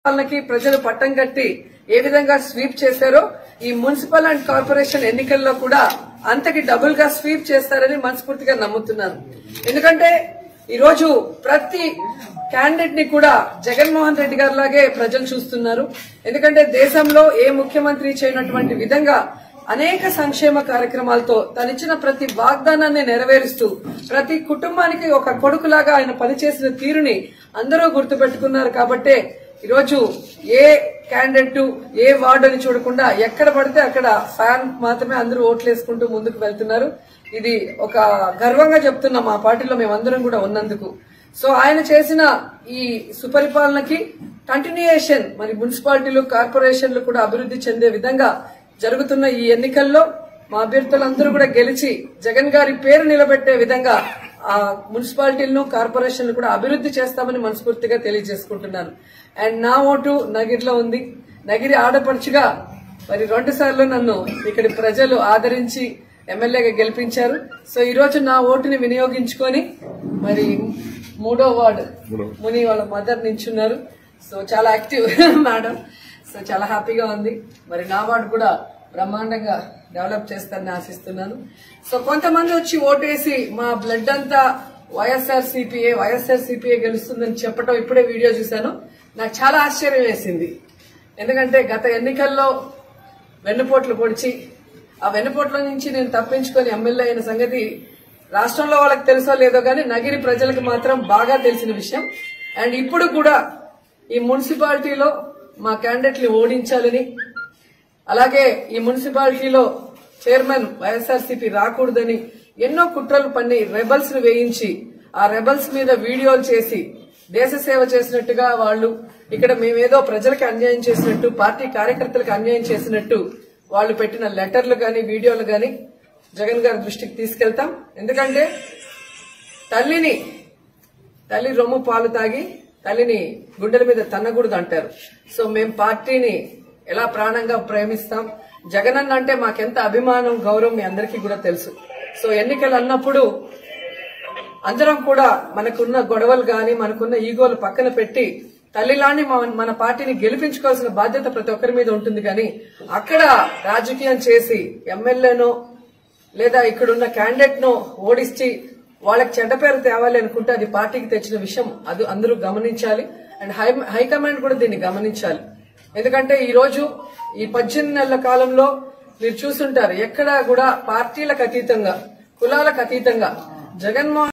పాలనకి ప్రజలు పట్టం కట్టి ఏ విధంగా స్వీప్ చేశారో ఈ మున్సిపల్ అండ్ కార్పొరేషన్ ఎన్నికల్లో కూడా అంతకి డబుల్ గా స్వీప్ చేస్తారని మనస్ఫూర్తిగా నమ్ముతున్నాను. ఎందుకంటే ఈ రోజు ప్రతి క్యాండిడేట్ ని కూడా జగన్మోహన్ రెడ్డి గారి లాగే ప్రజలు చూస్తున్నారు. ఎందుకంటే దేశంలో ఏ ముఖ్యమంత్రి చేయనటువంటి విధంగా అనేక సంక్షేమ కార్యక్రమాలతో తనిచ్చిన ప్రతి వాగ్దానాన్ని నెరవేరుస్తూ ప్రతి కుటుంబానికి ఒక కొడుకులాగా ఆయన పనిచేసిన తీరుని అందరూ గుర్తుపెట్టుకున్నారు. కాబట్టే ఈరోజు ఏ క్యాండిడేట్ ఏ వార్డు అని చూడకుండా ఎక్కడ పడితే అక్కడ ఫ్యాన్ మాత్రమే అందరూ ఓట్లేసుకుంటూ ముందుకు వెళ్తున్నారు. ఇది ఒక గర్వంగా చెప్తున్నాం మా పార్టీలో మేమందరం కూడా ఉన్నందుకు. సో ఆయన చేసిన ఈ సుపరిపాలనకి కంటిన్యూయేషన్ మరి మున్సిపాలిటీలు కార్పొరేషన్లు కూడా అభివృద్ధి చెందే విధంగా జరుగుతున్న ఈ ఎన్నికల్లో మా అభ్యర్థులందరూ కూడా గెలిచి జగన్ గారి పేరు నిలబెట్టే విధంగా ఆ మున్సిపాలిటీలను కార్పొరేషన్లు కూడా అభివృద్ధి చేస్తామని మనస్ఫూర్తిగా తెలియజేసుకుంటున్నాను. అండ్ నా ఓటు నగిరిలో ఉంది. నగిరి ఆడపడుచుగా మరి 2 సార్లు నన్ను ఇక్కడి ప్రజలు ఆదరించి ఎమ్మెల్యేగా గెలిపించారు. సో ఈ రోజు నా ఓటుని వినియోగించుకొని మరి 3వ వార్డు ముని వాళ్ళ మదర్ నించున్నారు. సో చాలా యాక్టివ్ మేడం. సో చాలా హ్యాపీగా ఉంది. మరి నా వార్డు కూడా బ్రహ్మాండంగా డెవలప్ చేస్తారని ఆశిస్తున్నాను. సో కొంతమంది వచ్చి ఓటేసి మా బ్లడ్ అంతా వైఎస్ఆర్సీపీఏ గెలుస్తుందని చెప్పడం ఇప్పుడే వీడియో చూశాను. నాకు చాలా ఆశ్చర్యం వేసింది. ఎందుకంటే గత ఎన్నికల్లో వెన్నుపోట్లు పొడిచి ఆ వెన్నుపోట్ల నుంచి నేను తప్పించుకొని ఎమ్మెల్యే అయిన సంగతి రాష్ట్రంలో వాళ్ళకి తెలుసో లేదో గానీ నగిరి ప్రజలకు మాత్రం బాగా తెలిసిన విషయం. అండ్ ఇప్పుడు కూడా ఈ మున్సిపాలిటీలో మా క్యాండిడేట్ని ఓడించాలని, అలాగే ఈ మున్సిపాలిటీలో చైర్మన్ వైఎస్ఆర్సీపీ రాకూడదని ఎన్నో కుట్రలు పన్ని రెబల్స్ ను వేయించి ఆ రెబల్స్ మీద వీడియోలు చేసి దేశ సేవ చేసినట్టుగా వాళ్ళు ఇక్కడ మేమేదో ప్రజలకు అన్యాయం చేసినట్టు, పార్టీ కార్యకర్తలకు అన్యాయం చేసినట్టు వాళ్ళు పెట్టిన లెటర్లు గాని వీడియోలు గాని జగన్ గారి దృష్టికి తీసుకెళ్తాం. ఎందుకంటే తల్లి రొమ్ము పాలు తాగి తల్లిని గుండెల మీద తన్నకూడదు అంటారు. సో మేం పార్టీని ఎలా ప్రాణంగా ప్రేమిస్తాం, జగనన్న అంటే మాకెంత అభిమానం గౌరవం మీ అందరికీ కూడా తెలుసు. సో ఎన్నికలు అన్నప్పుడు అందరం కూడా మనకున్న గొడవలు గాని మనకున్న ఈగోలు పక్కన పెట్టి తల్లిలాని మన పార్టీని గెలిపించుకోవాల్సిన బాధ్యత ప్రతి ఒక్కరి మీద ఉంటుంది. కానీ అక్కడ రాజకీయం చేసి ఎమ్మెల్యేనో లేదా ఇక్కడున్న క్యాండిడేట్ నో ఓడిచ్చి వాళ్ళకి చెడ్డ పేరు తేవాలి అనుకుంటే అది పార్టీకి తెచ్చిన విషయం. అది అందరూ గమనించాలి. అండ్ హైకమాండ్ కూడా దీన్ని గమనించాలి. ఎందుకంటే ఈ రోజు ఈ 18 నెలల కాలంలో మీరు చూస్తుంటారు ఎక్కడా కూడా పార్టీలకు అతీతంగా కులాలకు అతీతంగా జగన్మోహన్